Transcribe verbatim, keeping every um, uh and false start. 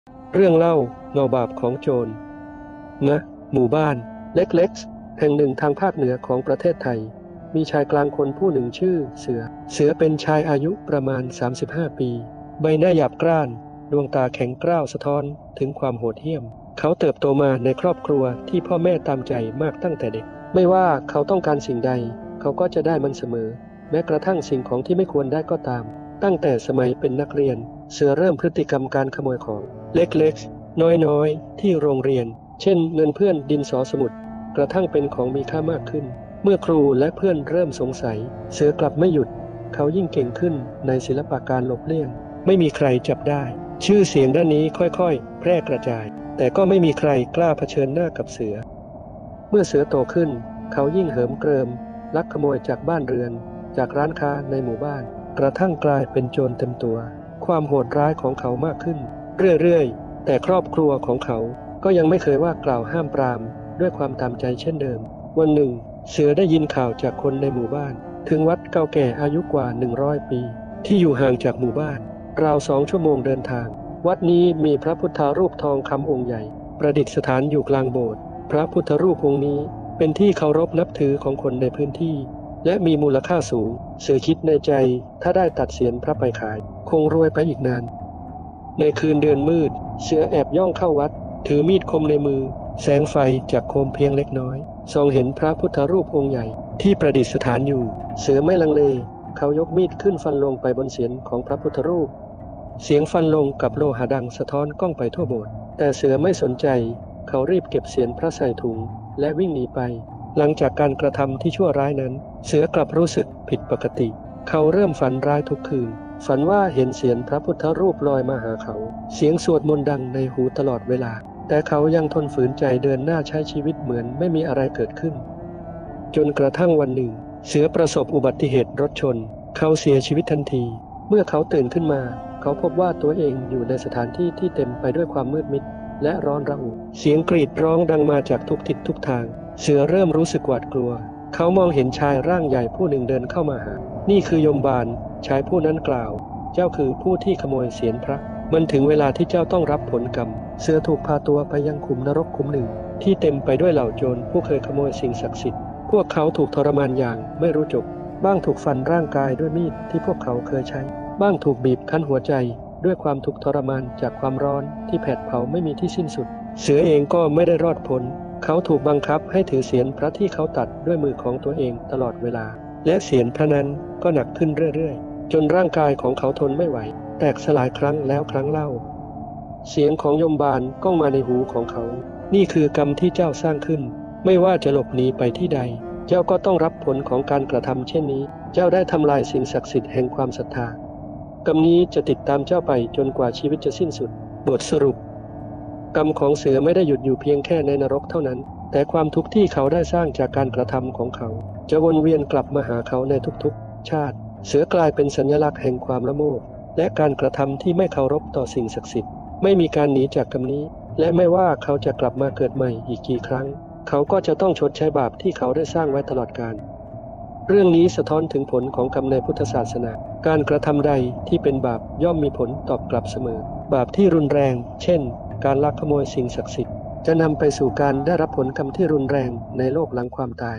เรื่องเล่าเงาบาปของโจรณหมู่บ้านเล็กๆแห่งหนึ่งทางภาคเหนือของประเทศไทยมีชายกลางคนผู้หนึ่งชื่อเสือเสือเป็นชายอายุประมาณสามสิบห้าปีใบหน้าหยาบกร้านดวงตาแข็งกร้าวสะท้อนถึงความโหดเหี้ยมเขาเติบโตมาในครอบครัวที่พ่อแม่ตามใจมากตั้งแต่เด็กไม่ว่าเขาต้องการสิ่งใดเขาก็จะได้มันเสมอแม้กระทั่งสิ่งของที่ไม่ควรได้ก็ตามตั้งแต่สมัยเป็นนักเรียนเสือเริ่มพฤติกรรมการขโมยของเล็กๆน้อยๆที่โรงเรียนเช่นเงินเพื่อนดินสอสมุดกระทั่งเป็นของมีค่ามากขึ้นเมื่อครูและเพื่อนเริ่มสงสัยเสือกลับไม่หยุดเขายิ่งเก่งขึ้นในศิลปะการหลบเลี่ยงไม่มีใครจับได้ชื่อเสียงด้านนี้ค่อยๆแพร่กระจายแต่ก็ไม่มีใครกล้าเผชิญหน้ากับเสือเมื่อเสือโตขึ้นเขายิ่งเหิมเกริมลักขโมยจากบ้านเรือนจากร้านค้าในหมู่บ้านกระทั่งกลายเป็นโจรเต็มตัวความโหดร้ายของเขามากขึ้นเรื่อยๆแต่ครอบครัวของเขาก็ยังไม่เคยว่ากล่าวห้ามปรามด้วยความตามใจเช่นเดิมวันหนึ่งเสือได้ยินข่าวจากคนในหมู่บ้านถึงวัดเก่าแก่อายุกว่าหนึ่งร้อยปีที่อยู่ห่างจากหมู่บ้านราวสองชั่วโมงเดินทางวัดนี้มีพระพุทธรูปทองคำองค์ใหญ่ประดิษฐานอยู่กลางโบสถ์พระพุทธรูปองค์นี้เป็นที่เคารพนับถือของคนในพื้นที่และมีมูลค่าสูงเสือคิดในใจถ้าได้ตัดเศียรพระไปขายคงรวยไปอีกนานในคืนเดือนมืดเสือแอบย่องเข้าวัดถือมีดคมในมือแสงไฟจากโคมเพียงเล็กน้อยส่องเห็นพระพุทธรูปองค์ใหญ่ที่ประดิษฐานอยู่เสือไม่ลังเลเขายกมีดขึ้นฟันลงไปบนเศียรของพระพุทธรูปเสียงฟันลงกับโลหะดังสะท้อนก้องไปทั่วโบสถ์แต่เสือไม่สนใจเขารีบเก็บเศียรพระใส่ถุงและวิ่งหนีไปหลังจากการกระทำที่ชั่วร้ายนั้นเสือกลับรู้สึกผิดปกติเขาเริ่มฝันร้ายทุกคืนฝันว่าเห็นเศียรพระพุทธรูปลอยมาหาเขาเสียงสวดมนต์ดังในหูตลอดเวลาแต่เขายังทนฝืนใจเดินหน้าใช้ชีวิตเหมือนไม่มีอะไรเกิดขึ้นจนกระทั่งวันหนึ่งเสือประสบอุบัติเหตุรถชนเขาเสียชีวิตทันทีเมื่อเขาตื่นขึ้นมาเขาพบว่าตัวเองอยู่ในสถานที่ที่เต็มไปด้วยความมืดมิดและร้อนระอุเสียงกรีดร้องดังมาจากทุกทิศทุกทางเสือเริ่มรู้สึกหวาดกลัวเขามองเห็นชายร่างใหญ่ผู้หนึ่งเดินเข้ามาหานี่คือยมบาลชายผู้นั้นกล่าวเจ้าคือผู้ที่ขโมยเศียรพระมันถึงเวลาที่เจ้าต้องรับผลกรรมเสือถูกพาตัวไปยังขุมนรกขุมหนึ่งที่เต็มไปด้วยเหล่าโจรผู้เคยขโมยสิ่งศักดิ์สิทธิ์พวกเขาถูกทรมานอย่างไม่รู้จบบ้างถูกฟันร่างกายด้วยมีดที่พวกเขาเคยใช้บ้างถูกบีบคั้นหัวใจด้วยความทุกข์ทรมานจากความร้อนที่แผดเผาไม่มีที่สิ้นสุดเสือเองก็ไม่ได้รอดพ้นเขาถูกบังคับให้ถือเศียรพระที่เขาตัดด้วยมือของตัวเองตลอดเวลาและเศียรพระนั้นก็หนักขึ้นเรื่อยๆจนร่างกายของเขาทนไม่ไหวแตกสลายครั้งแล้วครั้งเล่าเสียงของยมบาลก้องมาในหูของเขานี่คือกรรมที่เจ้าสร้างขึ้นไม่ว่าจะหลบหนีไปที่ใดเจ้าก็ต้องรับผลของการกระทำเช่นนี้เจ้าได้ทำลายสิ่งศักดิ์สิทธิ์แห่งความศรัทธากรรมนี้จะติดตามเจ้าไปจนกว่าชีวิตจะสิ้นสุดบทสรุปกรรมของเสือไม่ได้หยุดอยู่เพียงแค่ในนรกเท่านั้นแต่ความทุกข์ที่เขาได้สร้างจากการกระทำของเขาจะวนเวียนกลับมาหาเขาในทุกๆชาติเสือกลายเป็นสัญลักษณ์แห่งความละโมบและการกระทำที่ไม่เคารพต่อสิ่งศักดิ์สิทธิ์ไม่มีการหนีจากกรรมนี้และไม่ว่าเขาจะกลับมาเกิดใหม่อีกกี่ครั้งเขาก็จะต้องชดใช้บาปที่เขาได้สร้างไว้ตลอดกาลเรื่องนี้สะท้อนถึงผลของกรรมในพุทธศาสนาการกระทำใดที่เป็นบาปย่อมมีผลตอบกลับเสมอบาปที่รุนแรงเช่นการลักขโมยสิ่งศักดิ์สิทธิ์จะนำไปสู่การได้รับผลกรรมที่รุนแรงในโลกหลังความตาย